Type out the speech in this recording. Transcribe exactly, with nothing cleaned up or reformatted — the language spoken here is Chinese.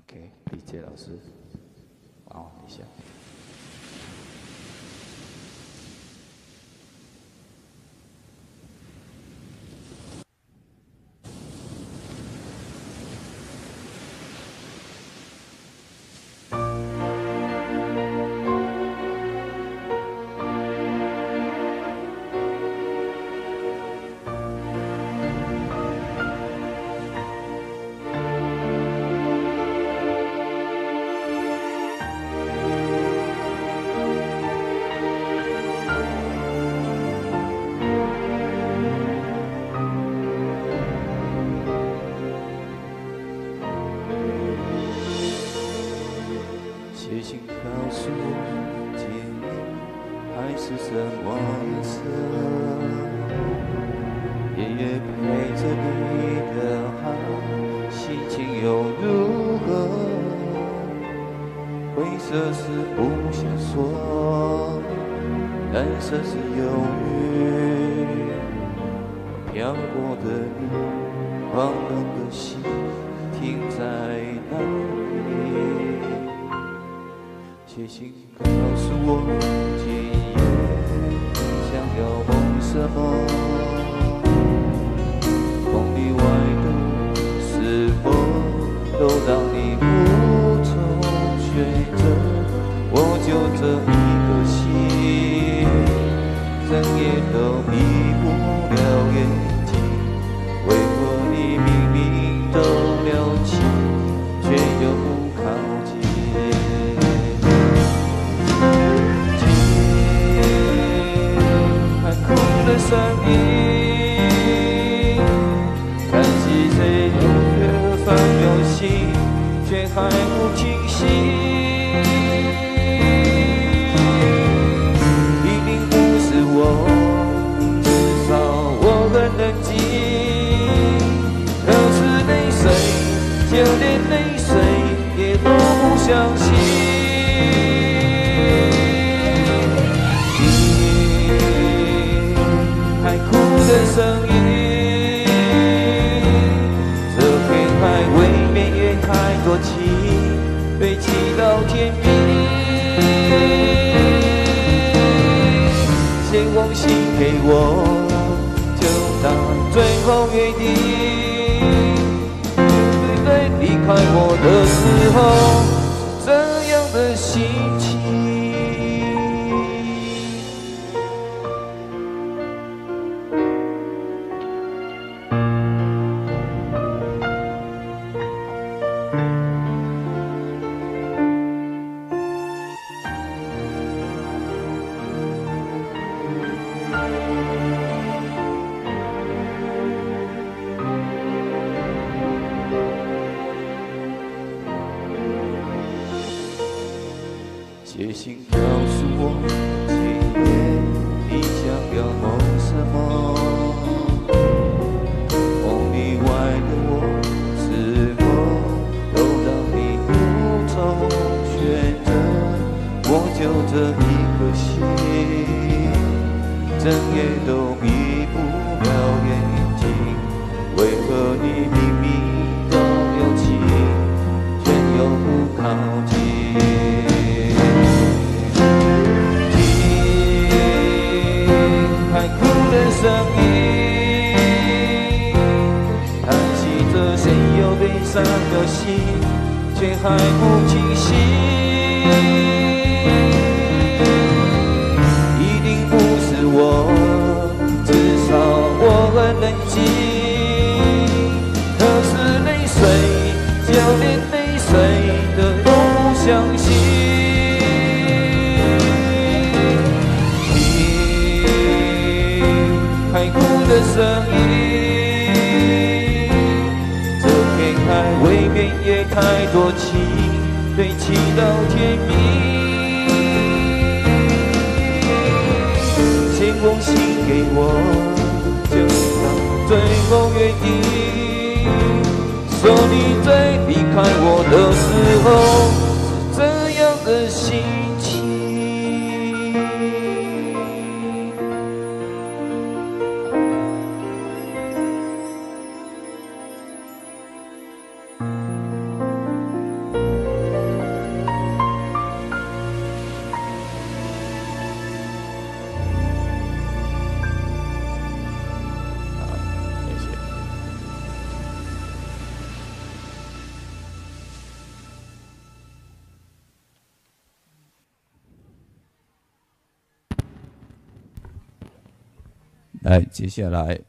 给李杰老师帮我一下。写信告诉我，今夜海是什么颜色？夜夜陪着你的海，心情又如何？灰色是不想说，蓝色是忧郁。飘过的你，慌乱的心停在哪里？写信告诉我，今夜想要梦什么？梦里外的是否都让你无从选择？我就这一个心，整夜都闭不了眼睛。为何你明明都了解，却又不靠近？声音，看细水流月放有心，却还不清晰。一定不是我，至少我很冷静。可是泪水，就连泪水也都不相信。的声音，这片海未免也太多情，被祈祷天明。写封信给我，就当最后约定。对对，离开我的时候，是这样的心情。写信告诉我，今夜你想要梦什么？梦里外的我，是否都让你无从选择？我就这一颗心，整夜都闭不了眼睛。为何你明明都有情，却又不靠近？声音，叹息着谁又悲伤的心，却还不清晰。一定不是我，至少我很冷静。可是泪水，就连泪水的都不相信。海哭的声音，这片海未免也太多情，对祈祷天明。写封信给我，就当最后约定。说你在离开我的时候，是这样的心情。 来，接下来